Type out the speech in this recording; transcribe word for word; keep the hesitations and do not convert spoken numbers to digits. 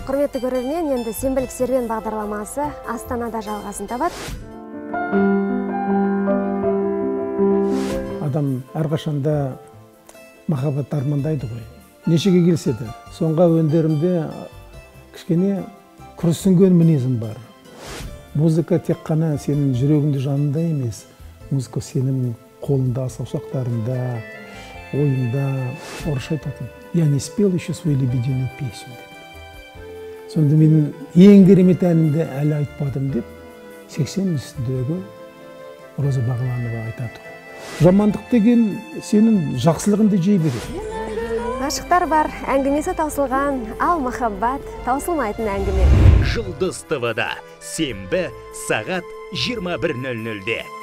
Құрметті көрермен, енді сенбілік серуен бағдарламасы Астанада жалғасын табады. Адам әрқашанда махаббат армандайды ғой. Нешеге келсе де, соңғы өндерімде кішкене күрсінген мінезім бар. Музыка тек қана сенің жүрегіңді жанында емес, музыка сенің қолында, саусақтарында, ойында. Орысша айтатын. Я не спел еще свою лебединую песню. Сонда менің ең керемет әнімді әлі айтпадым деп, сексен үстіндегі Роза Бағланова айтады. Жамандық деген сенің жақсылығыңды жей береді. Ғашықтар бар, әңгімесі таусылған, ал махаббат таусылмайтын әңгіме. Жұлдыз ТВ-да сенбі сағат жиырма бір нөл нөлде.